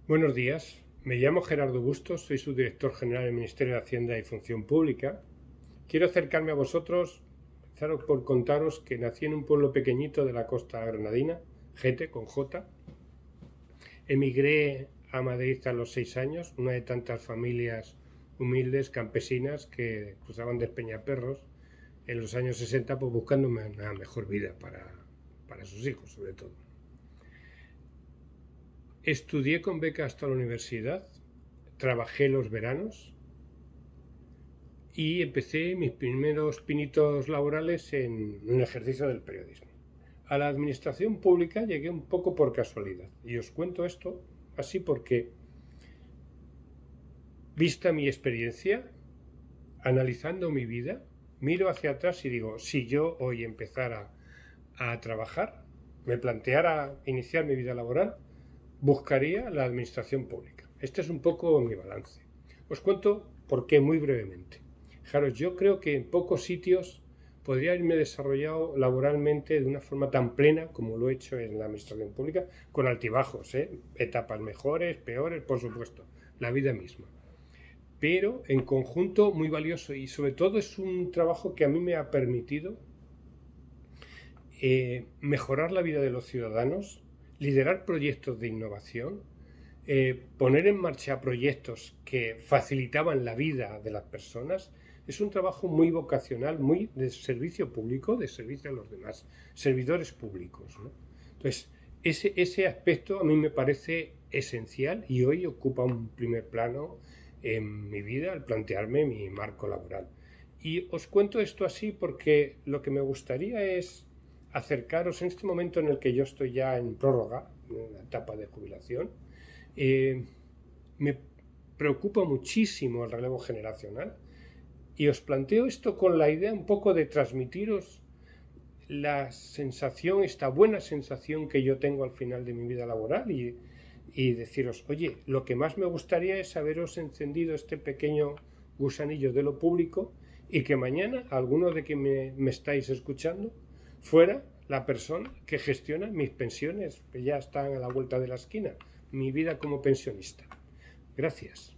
Buenos días, me llamo Gerardo Bustos, soy subdirector general del Ministerio de Hacienda y Función Pública. Quiero acercarme a vosotros, empezar por contaros que nací en un pueblo pequeñito de la costa granadina, Gete, con J. Emigré a Madrid a los 6 años, una de tantas familias humildes, campesinas, que cruzaban de Peñaperros en los años 60, pues buscando una mejor vida para sus hijos, sobre todo. Estudié con beca hasta la universidad, trabajé los veranos y empecé mis primeros pinitos laborales en el ejercicio del periodismo. A la administración pública llegué un poco por casualidad y os cuento esto así porque, vista mi experiencia, analizando mi vida, miro hacia atrás y digo, si yo hoy empezara a trabajar, me planteara iniciar mi vida laboral, buscaría la administración pública. Este es un poco mi balance. Os cuento por qué muy brevemente. Fijaros, yo creo que en pocos sitios podría haberme desarrollado laboralmente de una forma tan plena como lo he hecho en la administración pública, con altibajos, etapas mejores, peores, por supuesto, la vida misma. Pero en conjunto muy valioso y sobre todo es un trabajo que a mí me ha permitido mejorar la vida de los ciudadanos, liderar proyectos de innovación, poner en marcha proyectos que facilitaban la vida de las personas. Es un trabajo muy vocacional, muy de servicio público, de servicio a los demás, servidores públicos, ¿no? Entonces, ese aspecto a mí me parece esencial y hoy ocupa un primer plano en mi vida al plantearme mi marco laboral. Y os cuento esto así porque lo que me gustaría es acercaros en este momento en el que yo estoy ya en prórroga, en la etapa de jubilación. Me preocupa muchísimo el relevo generacional y os planteo esto con la idea un poco de transmitiros la sensación, esta buena sensación que yo tengo al final de mi vida laboral y deciros, oye, lo que más me gustaría es haberos encendido este pequeño gusanillo de lo público y que mañana alguno de que me estáis escuchando fuera la persona que gestiona mis pensiones, que ya están a la vuelta de la esquina, mi vida como pensionista. Gracias.